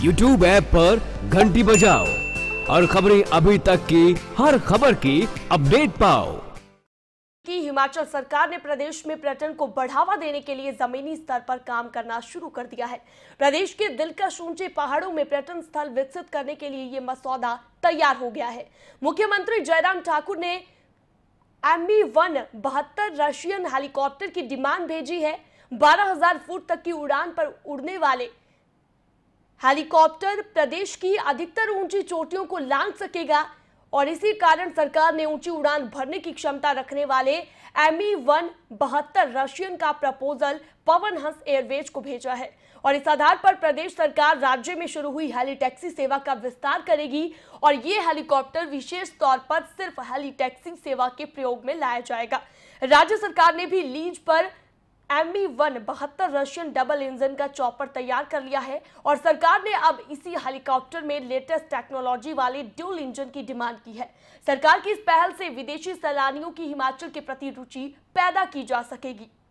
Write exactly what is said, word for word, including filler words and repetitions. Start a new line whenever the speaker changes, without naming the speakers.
YouTube app पर घंटी बजाओ और खबरें अभी तक की हर खबर की अपडेट पाओ।
कि हिमाचल सरकार ने प्रदेश में पर्यटन को बढ़ावा देने के लिए जमीनी स्तर पर काम करना शुरू कर दिया है। प्रदेश के दिलकश ऊंचे पहाड़ों में पर्यटन स्थल विकसित करने के लिए ये मसौदा तैयार हो गया है। मुख्यमंत्री जयराम ठाकुर ने एम ई वन बहत्तर रशियन हेलीकॉप्टर की डिमांड भेजी है। बारह हजार फुट तक की उड़ान पर उड़ने वाले हेलीकॉप्टर प्रदेश की अधिकतर ऊंची चोटियों को लांघ सकेगा और इसी कारण सरकार ने ऊंची उड़ान भरने की क्षमता रखने वाले एम ई वन बहत्तर रशियन का प्रपोजल पवन हंस एयरवेज को भेजा है और इस आधार पर प्रदेश सरकार राज्य में शुरू हुई हेली टैक्सी सेवा का विस्तार करेगी और ये हेलीकॉप्टर विशेष तौर पर सिर्फ हेली टैक्सी सेवा के प्रयोग में लाया जाएगा। राज्य सरकार ने भी लीज पर एम ई वन बहत्तर रशियन डबल इंजन का चॉपर तैयार कर लिया है और सरकार ने अब इसी हेलीकॉप्टर में लेटेस्ट टेक्नोलॉजी वाले ड्यूल इंजन की डिमांड की है। सरकार की इस पहल से विदेशी सैलानियों की हिमाचल के प्रति रुचि पैदा की जा सकेगी।